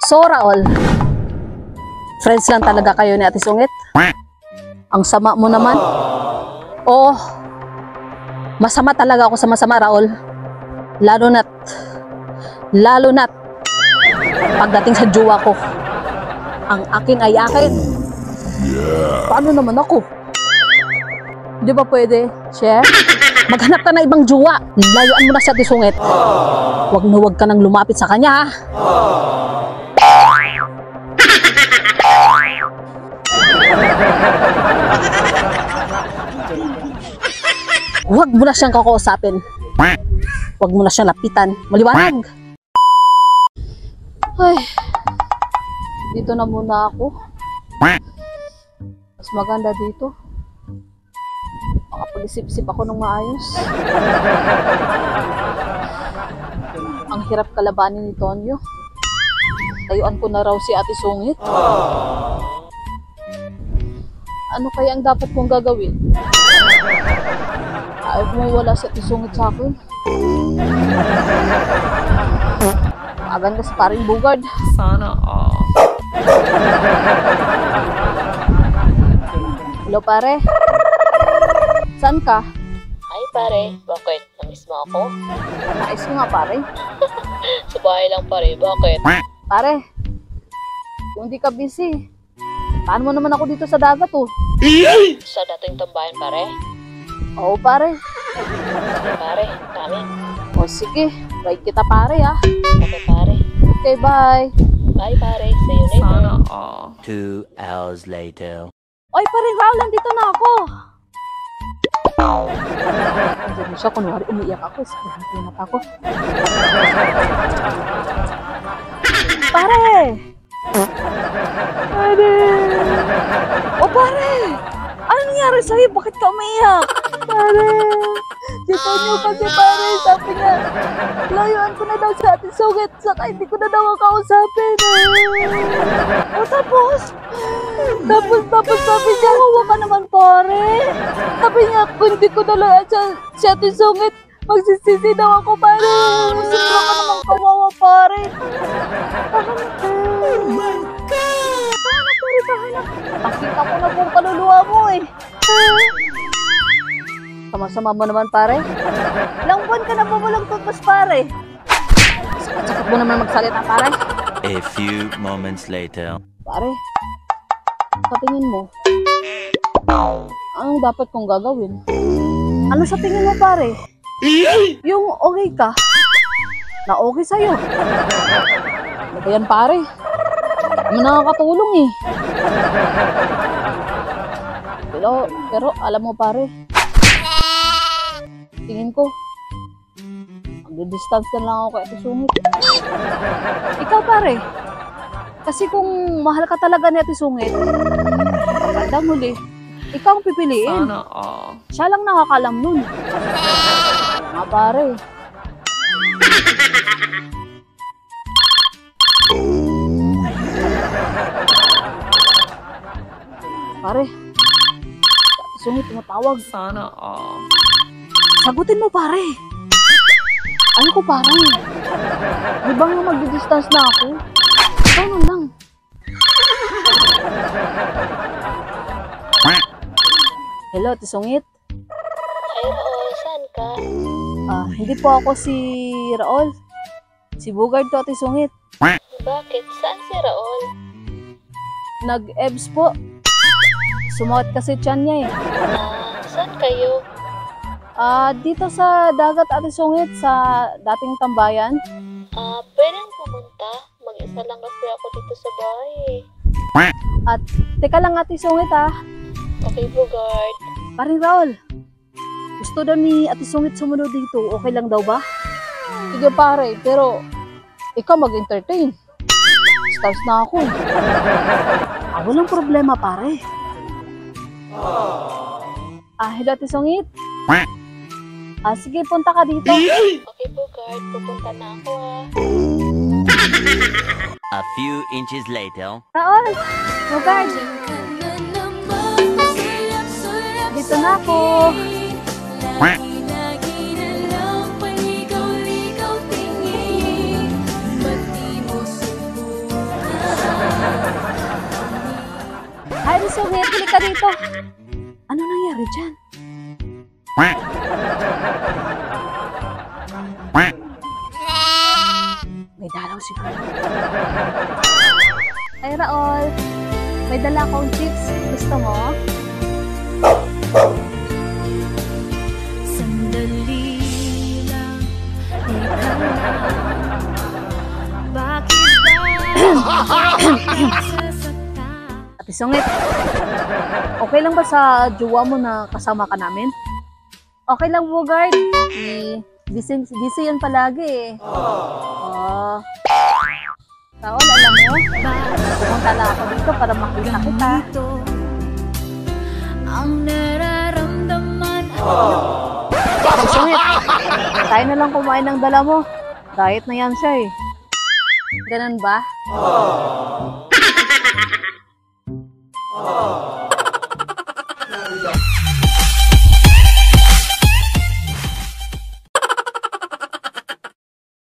So, Raul, friends lang talaga kayo ni Ate Sungit? Ang sama mo naman. Oo, masama talaga ako sa masama, Raul. Lalo na't pagdating sa jowa ko, ang akin ay akin. Paano naman ako? Di ba pwede, share? Maghanap ka na ibang jowa. Layuan mo na si Ate Sungit. Huwag ka nang lumapit sa kanya, ha? Huwag mo na siyang kakausapin. Huwag mo na siyang lapitan. Maliwanag. Ay, dito na muna ako. Mas maganda dito. Makapag-isip-isip ako ng maayos. Ang hirap kalabanin ni Tonyo. Layuan ko na raw si Ate Sungit. Ano kaya ang dapat kong gagawin? Ayaw mo wala si Ate Sungit sa akin. Agan ka sa paring bugard. Sana all. Hello pare. Saan ka? Hi pare, bakit? Namiss mo ako? Ayos ko nga pare. Sa bahay lang pare, bakit? Pare, kung di ka busy, paano mo naman ako dito sa dagat oh? Sa dating tambayan pare? Oo pare. Sige pare, kami. O sige, bye kita pare ah. Okay pare. Okay, bye. Bye pare, see you later. Sana all. 2 hours later. Oy pare, Raul, nandito na ako. Andiyan siya, kunwari umiiyak ako. Sabihin ako. Pare! Pare! O pare! Ano nangyari sa'yo? Bakit ka umiiyak? Pare! Si Tonyo kasi pare, sabi niya, layuan ko na daw sa Ate Sungit, saka hindi ko na daw kausapin. O tapos sabi niya, huwag ka naman pare. Sabi niya, kung hindi ko na layuan si Ate Sungit, magsisisi daw ako pare. Sobra ka naman kawawa pare. Oh my God! Tahanap. Pakita ko na kung kaluluwa mo eh. Sama-sama mo naman pare. Ilang buwan ka na bumulang tutos pare. Sakit mo naman magsalita pare. A few moments later. Pare, sa tingin mo, anong dapat kong gagawin? Ano sa tingin mo pare? Yung okay ka, na okay sa'yo. Ano ba yan pare? Ano nakakatulong eh. Pero alam mo pare, tingin ko, mag-distance na lang ako kay Ate Sungit. Ikaw pare, kasi kung mahal ka talaga ni Ate Sungit, pagkandang huli, ikaw ang pipiliin. Sana all. Siya lang nakakalam nun. Nga pare. Pare, Ate Sungit tumatawag. Sana all. Sagutin mo pare. Ano ko pare? Di ba nga mag-distance na ako? Ikaw na lang. Hello, Ate Sungit. Hi Raul, saan ka? Hindi po ako si Raul. Si Bugard to, Ate Sungit. Bakit? Saan si Raul? Nag-EBS po. Sumuot kasi tiyan niya eh. Saan kayo? Dito sa dagat, Ate Sungit, sa dating tambayan. Pwedeng pumunta. Mag-isa lang kasi ako dito sa bahay eh. At teka lang, Ate Sungit ah. Okay, Bugard. Paring Raul, gusto daw ni Ate Sungit sumunod dito. Okay lang daw ba? Sige pare, pero ikaw mag-entertain. Stars na ako. Walang problema pare. Hello Ate Sungit. Sige, punta ka dito. Okay, Bugard. Pupunta na ako A few inches later. Raul, Bugard. Dito na ako. Sungit, hili ka dito. Ano nangyari dyan? May dalaw si Carl. Ay, Raul. May dala akong chips. Gusto mo? Sandali lang, ikaw lang. Bakit ba sasaktan? Ate Sungit, okay lang ba sa jowa mo na kasama ka namin? Okay lang, Bogard. Busy yan palagi eh. Oh. Raul, alam mo, pumunta lang ako dito para makita kita. Ganito ang nararamdaman Ate Sungit, tayo na lang kumain ng dala mo. Diet na yan siya eh. Ganun ba?